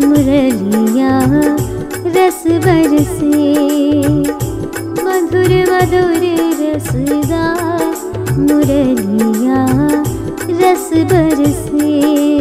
मुरलिया रस बरसे, मधुर मधुर रसदार मुरलिया रस बरसे।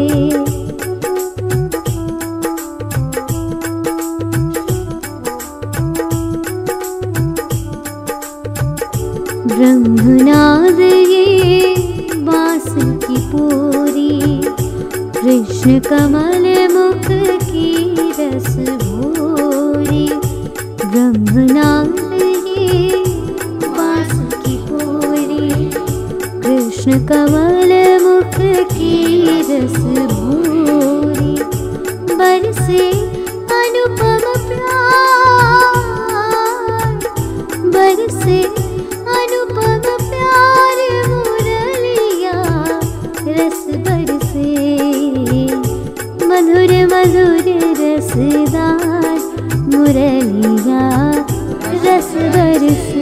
ब्रह्मनाद ये बांस की पूरी, कृष्ण कमल मुख की रस भोरी। ब्रह्मनाद ये बांस की पूरी, कृष्ण कमल मुख की रस भोरी। बरसे अनुपम प्यार, बरसे अनुपम प्यार मुरलिया रस बरसे, मधुर मधुर रसदार मुरलिया रस बरसे।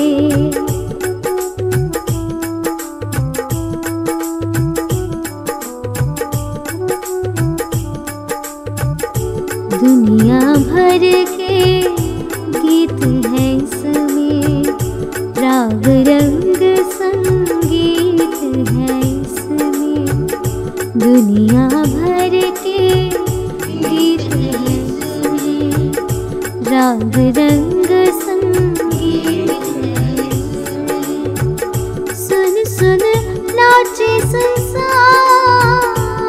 दुनिया भर के गीत है इसमें, राग रंग संगीत है इसमें। दुनिया भर के गीत है इसमें, राग रंग संगीत है इसमें। सुन सुन नाचे संसार,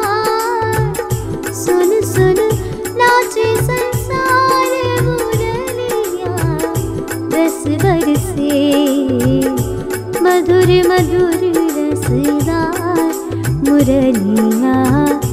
सुन सुन नाचे संसार मुरलिया रस बरसे, मधुर मधुर रसदार मुरलिया